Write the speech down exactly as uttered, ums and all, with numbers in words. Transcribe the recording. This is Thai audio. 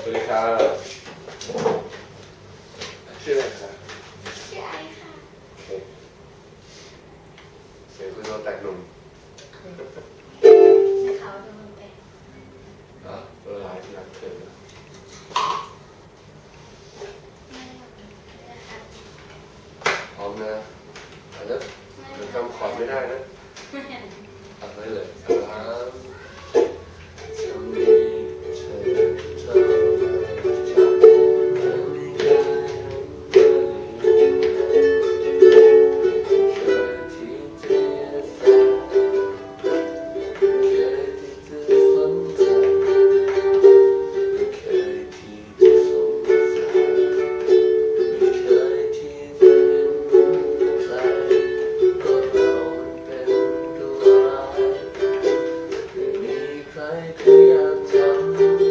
วัสดีครับชื่ออะไรครับชื่อไอค่ะโอเคเสียงคุณโดนแตกหนุ่มชื่อเขาโดนแตกอ่ะเวลาที่รักเธอพร้อมนะเอาละเราจำขอดไม่ได้นะตัดไว้เลยสามจำดีเธอเธอชักไม่เคยเคยที่เธอแสนเคยที่เธอสนใจไม่เคยที่เธอสงสัยไม่เคยที่เธอเห็นใจก็เราเป็นตัวร้ายไม่มีใครเคยอยากทำ